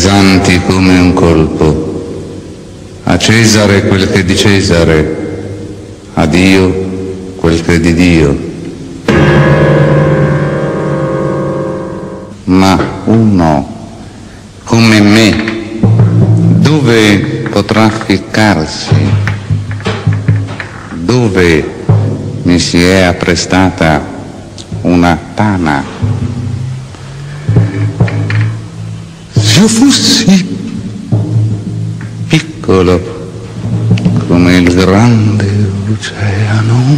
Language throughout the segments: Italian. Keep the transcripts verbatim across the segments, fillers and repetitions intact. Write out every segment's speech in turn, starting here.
pesanti come un colpo. A Cesare quel che è di Cesare, a Dio quel che è di Dio. Ma uno come me, dove potrà ficcarsi? Dove mi si è apprestata una tana? Se io fossi piccolo come il grande oceano,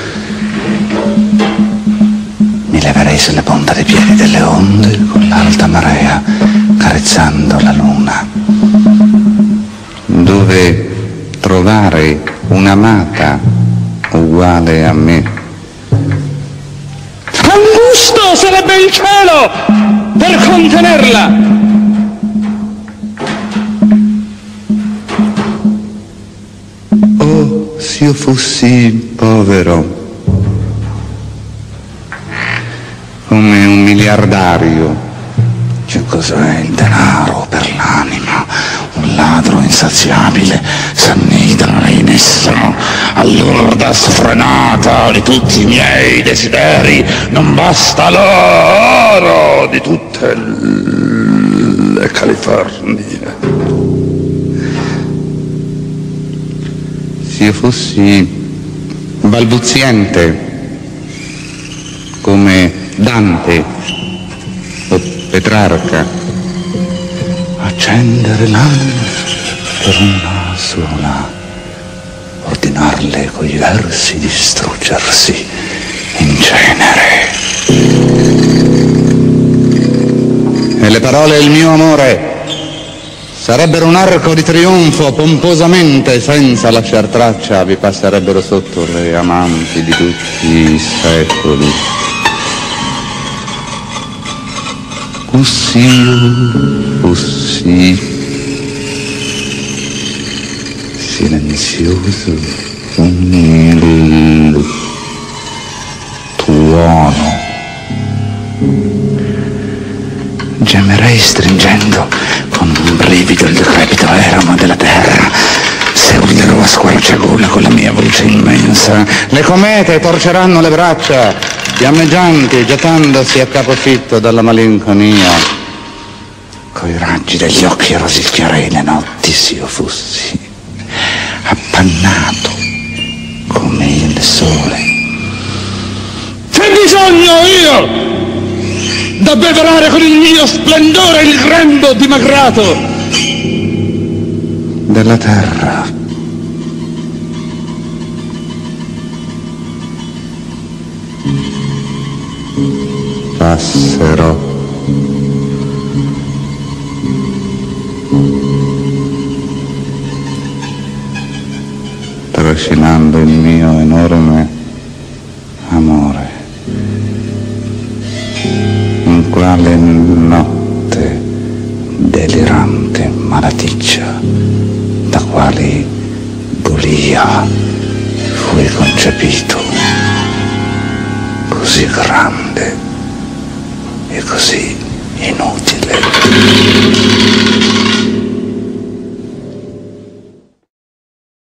mi leverei sulle punta dei piedi delle onde con l'alta marea, carezzando la luna. Dove trovare un'amata uguale a me? Angusto sarebbe il cielo per contenerla! Oh, se io fossi povero come un miliardario. Che cos'è il denaro per l'anima? Un ladro insaziabile s'annida in esso, all'urda sfrenata di tutti i miei desideri. Non basta l'oro di tutte le Californie. Se io fossi balbuziente come Dante o Petrarca, accendere l'anima per una sola, ordinarle coi versi distruggersi in cenere. E le parole del mio amore sarebbero un arco di trionfo, pomposamente, senza lasciar traccia, vi passerebbero sotto le amanti di tutti i secoli. Fossi io, fossi silenzioso come il tuono, gemerei stringendo con un brivido il decrepito eramo della terra, se urlerò a squarciagola con la mia voce immensa. Le comete torceranno le braccia, fiammeggianti, gettandosi a capofitto dalla malinconia. Coi raggi degli occhi rosicchierei le notti se io fossi appannato come il sole. C'è bisogno io d'abbeverare con il mio splendore il grembo dimagrato della terra. Passerò trascinando il mio enorme amore, in quale notte delirante malaticcia, da quali Golia fui concepito, così grande e così inutile.